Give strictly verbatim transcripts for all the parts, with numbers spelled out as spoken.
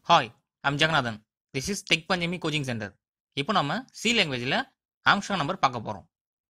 Hi, I'm Jaganathan. This is Tech Panchami Coaching Center. இப்போ நம்ம C languageல Armstrong number பார்க்க போறோம்.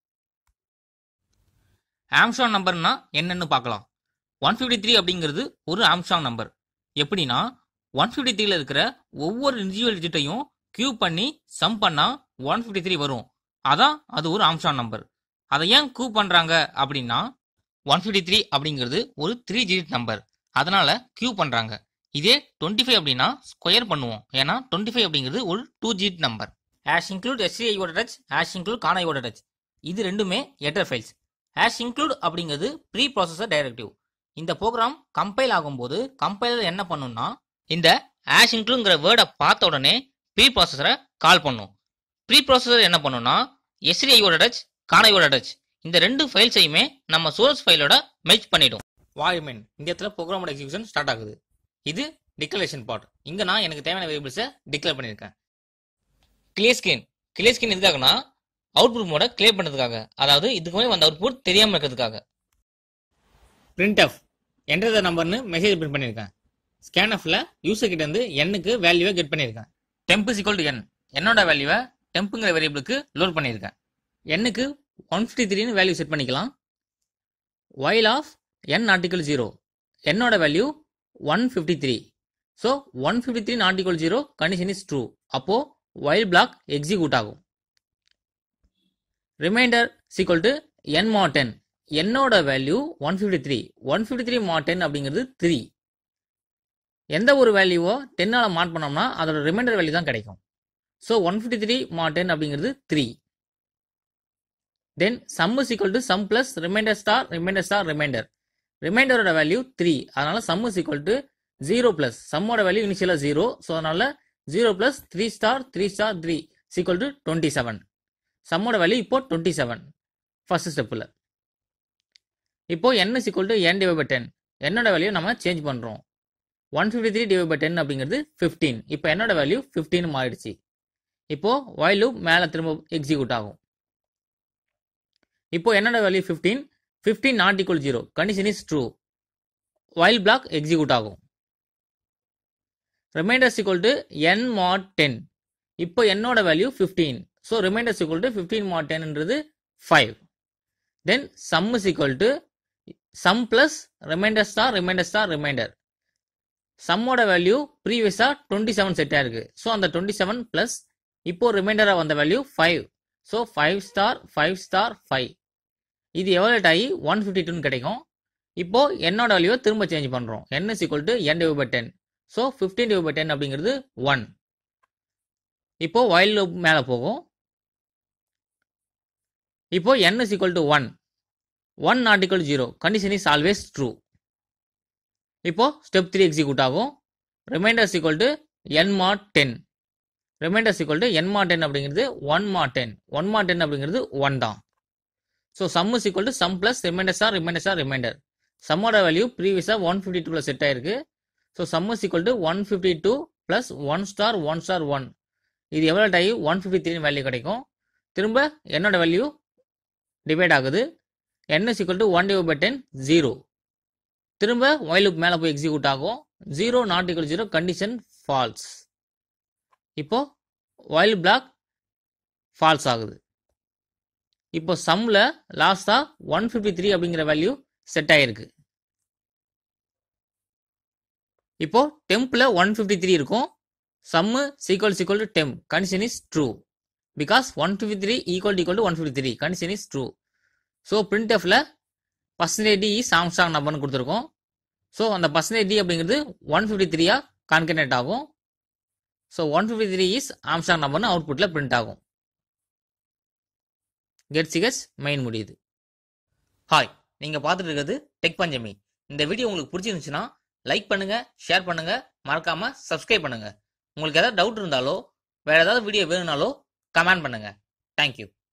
Armstrong numberனா என்னன்னு பார்க்கலாம். one fifty-three அப்படிங்கிறது ஒரு Armstrong number. எப்படின்னா one fifty-three ல இருக்கிற ஒவ்வொரு இண்டிவிஜுவல் டிஜிட்டையும் கியூப் பண்ணி சம் பண்ணா one fifty-three வரும். அதான் அது ஒரு Armstrong number. அதை ஏன் கியூப் பண்றாங்க அப்படின்னா one fifty-three அப்படிங்கிறது ஒரு த்ரீ டிஜிட் நம்பர். அதனால கியூப் பண்றாங்க. இதே டுவெண்ட்டி ஃபைவ் அப்படின்னா ஸ்கொயர் பண்ணுவோம். ஏன்னா டுவெண்ட்டி ஃபைவ் அப்படிங்கிறது ஒரு two digit number. Hash include எஸ்சிஐயோட டச், ஹேஷ் இன்க்ளூட் கானாயோட டச், இது ரெண்டுமே ஹெடர் ஃபைல்ஸ். ஹேஷ் இன்க்ளூட் அப்படிங்கிறது ப்ரீ ப்ராசஸர் டைரக்டிவ். இந்த ப்ரோக்ராம் கம்பைல் ஆகும்போது கம்பைலர் என்ன பண்ணும்னா இந்த ஹேஷ் இன்க்ளூட்ங்கிற வேர்டை பார்த்த உடனே ப்ரீ ப்ராசஸரை கால் பண்ணும். ப்ரீ ப்ராசஸர் என்ன பண்ணும்னா எஸ்சிஐயோட டச், கானாயோட டச் இந்த ரெண்டு ஃபைல்ஸையுமே நம்ம சோர்ஸ் ஃபைலோட மெர்ஜ் பண்ணிடும். வாயுமென் இந்த இடத்துல ப்ரோக்ராமோட எக்ஸிகியூஷன் ஸ்டார்ட் ஆகுது. இது டிக்ளரேஷன் பார்ட். இங்க நான் எனக்கு தேவையான வேரியபிள்ஸை டிக்ளேர் பண்ணியிருக்கேன். கிளியர் ஸ்கிரீன் கிளியர் ஸ்கிரீன் எதுக்காகனா அவுட்புட் மோட கிளியர் பண்ணதுக்காக, அதாவது இதுக்கு மேலே வந்த அவுட்புட் தெரியாம இருக்கிறதுக்காக. பிரிண்ட் ஆஃப் என்டர் த நம்பர்னு மெசேஜ் பிரிண்ட் பண்ணியிருக்கேன். ஸ்கேன்எஃப்ல யூசர் கிட்ட இருந்து எண்ணுக்கு வேல்யூவை கெட் பண்ணியிருக்கேன். Temp is equal to n, என்னோட வேல்யூவை டெம்ப்புங்கிற வேரியபிளுக்கு லோட் பண்ணியிருக்கேன். எண்ணுக்கு ஒன் ஃபிஃப்டி த்ரீன்னு வேல்யூ செட் பண்ணிக்கலாம். While of n not equal zero, என்னோட value one fifty-three. So one fifty-three not equal zero condition is true. அப்போ while block execute ஆகும். Remainder is equal to n mod ten. என்னோட value one fifty-three. one fifty-three mod ten அப்படிங்கிறது three. எந்த ஒரு வேல்யூவோ டென்னால மாட் பண்ணோம்னா அதோட reminder value தான் கிடைக்கும். So one fifty three mod ten அப்படிங்கிறது three. Then sum is equal to sum plus remainder star remainder star remainder. ரிமைண்டரோட வேல்யூ த்ரீ, அதனால sum is equal to zero plus சம்மோட வேல்யூ இனிஷியலா ஜீரோ, ஸோ அதனால zero plus three star three star three equal to twenty seven. சம்மோட value இப்போ twenty seven first ஸ்டெப்ல. இப்போ n is equal to n divide by ten, என்னோட value நம்ம change பண்றோம். One fifty three divide by ten அப்படிங்கிறது fifteen. இப்போ என்னோட வேல்யூ ஃபிஃப்டீன் மாறிடுச்சு. இப்போ while loop மேல திரும்ப எக்ஸிக்யூட் ஆகும். இப்போ என்னோட value fifteen, fifteen not equal zero, condition is true. While block execute ஆகும். Remainder is equal to n mod ten. இப்போ என்னோட value fifteen. So remainder is equal to fifteen mod ten என்றது five. Then sum is equal to sum plus remainder star remainder star remainder. சம்மோட value ப்ரீவியஸா twenty seven set ஆயிருக்கு. So அந்த twenty seven plus இப்போ ரிமைண்டரா வந்த value five. So five star five star five. இது evaluate ஆகி ஒன் ஃபிஃப்டி டூன்னு கிடைக்கும். இப்போ என்னோட வேல்யூவை திரும்ப சேஞ்ச் பண்றோம். n is equal to n divided by ten. So fifteen divided by ten அப்படிங்கிறது ஒன். இப்போ while loop மேல போகும். இப்போ n is equal to one. One not equal to ஜீரோ. Condition is always true. இப்போ ஸ்டெப் த்ரீ எக்ஸிக்யூட் ஆகும். Remainder is equal to n mod ten. Remainder is equal to n mod ten அப்படிங்கிறது one mod ten. One mod ten அப்படிங்கிறது one தான். So sum is equal to sum plus remainder star remainder star remainder. சம்மோட value ப்ரீவியஸா one fifty டூல set ஆயிருக்கு. So sum is equal to one fifty two plus one star one star one. இது எவ்வளோ ஆகி one fifty three value கிடைக்கும். திரும்ப என்னோட வேல்யூ டிவைட் ஆகுது. n is equal to one divide by ten zero. திரும்ப while loop மேலே போய் எக்ஸிக்யூட் ஆகும். Zero not equal zero condition false. இப்போ while block ஃபால்ஸ் ஆகுது. இப்போ சம்ல லாஸ்டா ஒன் ஃபிஃப்டி த்ரீ அப்படிங்கிற வேல்யூ செட் ஆயிருக்கு. இப்போ டெம்ப்ல ஒன் ஃபிஃப்டி த்ரீ இருக்கும். Sum equal equal to temp, condition is true. Because one fifty three equal equal to one fifty three, condition is true. So print எஃப்ல percentage d is Armstrong நம்பர்னு கொடுத்துருக்கோம். So அந்த percentage d அப்படிங்கிறது one fifty த்ரீயா connect ஆகும். So one fifty three is Armstrong நம்பர்னு அவுட்புட்ல print ஆகும். கெட் சிகஸ் மெயின் முடியுது. ஹாய், நீங்க பார்த்துட்டு இருக்கிறது டெக் பஞ்சமி. இந்த வீடியோ உங்களுக்கு பிடிச்சிருந்துச்சுன்னா லைக் பண்ணுங்க, ஷேர் பண்ணுங்க, மறக்காம சப்ஸ்கிரைப் பண்ணுங்க. உங்களுக்கு ஏதாவது டவுட் இருந்தாலோ வேற ஏதாவது வீடியோ வேணும்னாலோ கமெண்ட் பண்ணுங்க. தேங்க்யூ.